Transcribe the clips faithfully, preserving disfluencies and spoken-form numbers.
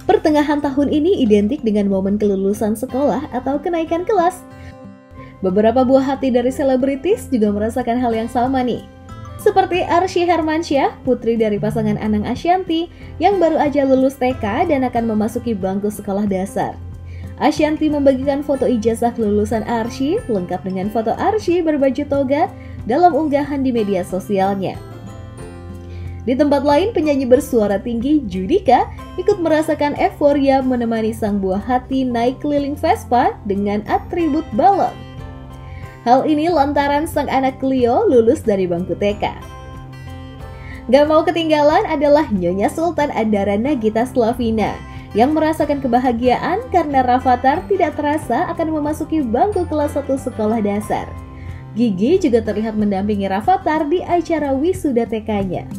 Pertengahan tahun ini identik dengan momen kelulusan sekolah atau kenaikan kelas. Beberapa buah hati dari selebritis juga merasakan hal yang sama nih. Seperti Arsy Hermansyah, putri dari pasangan Anang Ashanty yang baru aja lulus T K dan akan memasuki bangku sekolah dasar. Ashanty membagikan foto ijazah kelulusan Arsy lengkap dengan foto Arsy berbaju toga dalam unggahan di media sosialnya. Di tempat lain, penyanyi bersuara tinggi Judika ikut merasakan euforia menemani sang buah hati naik keliling Vespa dengan atribut balon. Hal ini lantaran sang anak Cleo lulus dari bangku T K. Gak mau ketinggalan adalah Nyonya Sultan Andara Nagita Slavina yang merasakan kebahagiaan karena Rafathar tidak terasa akan memasuki bangku kelas satu sekolah dasar. Gigi juga terlihat mendampingi Rafathar di acara wisuda T K-nya.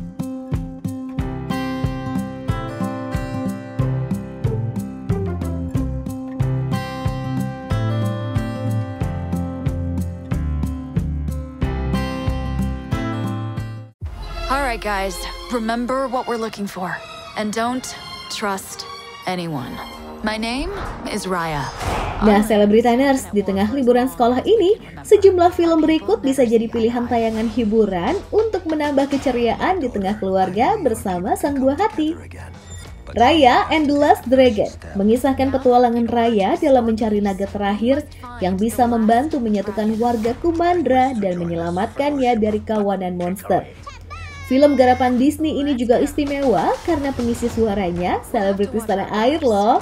Alright guys, remember what we're looking for. And don't trust anyone. My name is Raya. Nah, Celebritaners, di tengah liburan sekolah ini, sejumlah film berikut bisa jadi pilihan tayangan hiburan untuk menambah keceriaan di tengah keluarga bersama sang buah hati. Raya and the Last Dragon mengisahkan petualangan Raya dalam mencari naga terakhir yang bisa membantu menyatukan warga Kumandra dan menyelamatkannya dari kawanan monster. Film garapan Disney ini juga istimewa karena pengisi suaranya selebritis tanah air loh.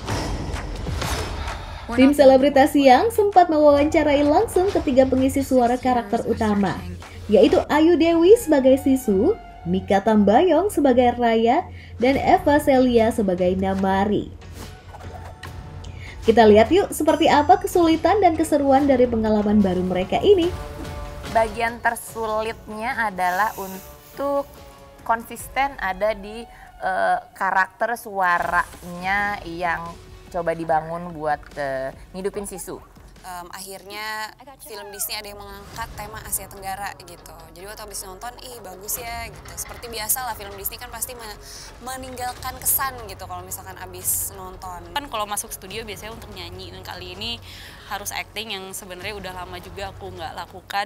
Tim Selebritas Siang sempat mewawancarai langsung ketiga pengisi suara karakter utama, yaitu Ayu Dewi sebagai Sisu, Mikha Tambayong sebagai Raya, dan Eva Celia sebagai Namari. Kita lihat yuk seperti apa kesulitan dan keseruan dari pengalaman baru mereka ini. Bagian tersulitnya adalah untuk Untuk konsisten ada di uh, karakter suaranya yang coba dibangun buat uh, ngidupin Sisu. Um, akhirnya film Disney ada yang mengangkat tema Asia Tenggara gitu. Jadi waktu habis nonton, ih bagus ya gitu. Seperti biasa lah film Disney kan pasti meninggalkan kesan gitu kalau misalkan habis nonton. Kan kalau masuk studio biasanya untuk nyanyi, dan kali ini harus acting yang sebenarnya udah lama juga aku nggak lakukan.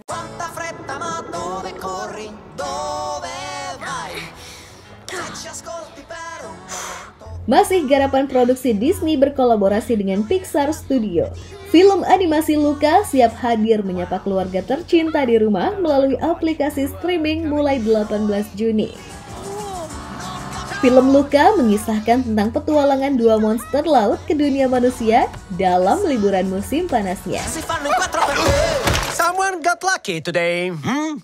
Masih garapan produksi Disney berkolaborasi dengan Pixar Studio. Film animasi Luca siap hadir menyapa keluarga tercinta di rumah melalui aplikasi streaming mulai delapan belas Juni. Film Luca mengisahkan tentang petualangan dua monster laut ke dunia manusia dalam liburan musim panasnya. Someone got lucky today. Hmm?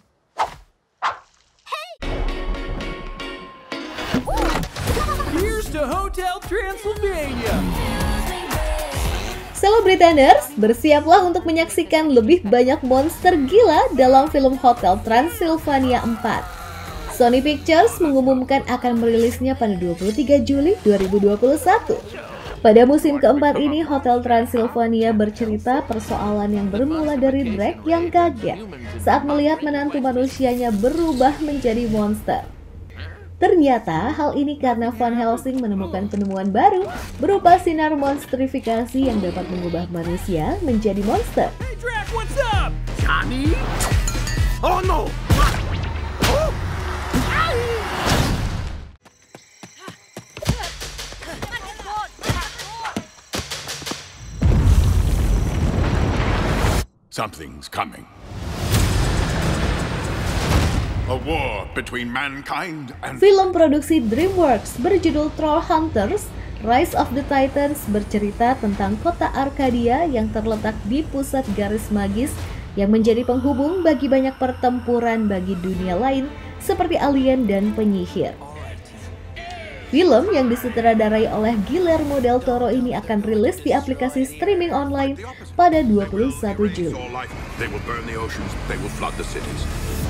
Here's to Hotel Transylvania. Celebritaners, bersiaplah untuk menyaksikan lebih banyak monster gila dalam film Hotel Transylvania empat. Sony Pictures mengumumkan akan merilisnya pada dua puluh tiga Juli dua ribu dua puluh satu. Pada musim keempat ini, Hotel Transylvania bercerita persoalan yang bermula dari Drake yang kaget saat melihat menantu manusianya berubah menjadi monster. Ternyata hal ini karena Van Helsing menemukan penemuan baru berupa sinar monstrifikasi yang dapat mengubah manusia menjadi monster. Hey Drac, what's up? Tommy? Oh no! Oh. Something's coming. A war between mankind and... Film produksi DreamWorks berjudul Troll Hunters, Rise of the Titans bercerita tentang kota Arcadia yang terletak di pusat garis magis yang menjadi penghubung bagi banyak pertempuran bagi dunia lain seperti alien dan penyihir. Film yang disutradarai oleh Guillermo del Toro ini akan rilis di aplikasi streaming online pada dua puluh satu Juli. They will burn the oceans, they will flood the cities.